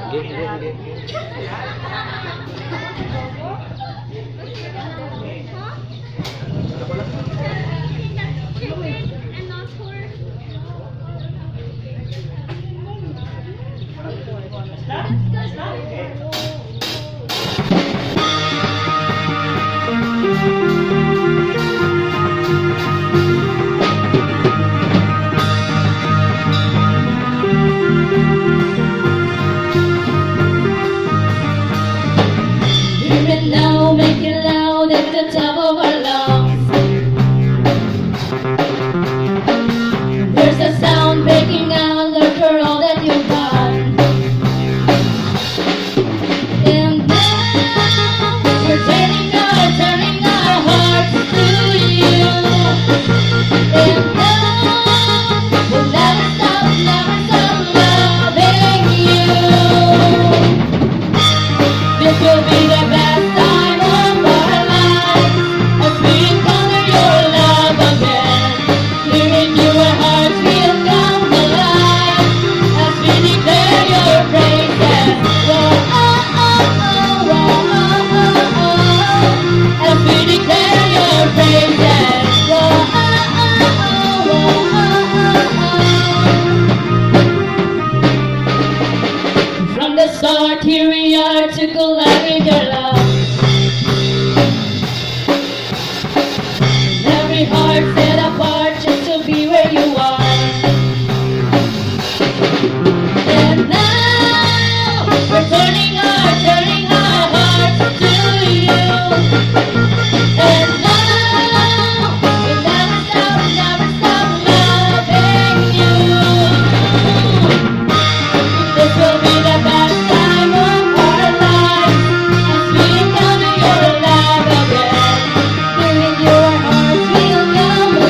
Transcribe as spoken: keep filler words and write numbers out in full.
Game, game, game, game. Hear it now, make it loud at the top of our lungs. There's a sound breaking out after all that you've done. And now we're turning our, turning our hearts to you. And now we'll never stop, never stop loving you. This will be the best time of our lives as we encounter your love again. Hearing your hearts will come alive as we declare your praises. Whoa, oh, oh, oh, whoa, oh, oh, oh. As we declare your praises. Whoa, oh, oh, oh, whoa, oh, oh. From the start, here we are to collide with your love. Every heart set apart just to be where you are. And now we're turning our, turning our hearts to you. And now we'll never stop, never stop loving you. This will be the best time of our lives as we encounter your love again. Hearing your hearts will come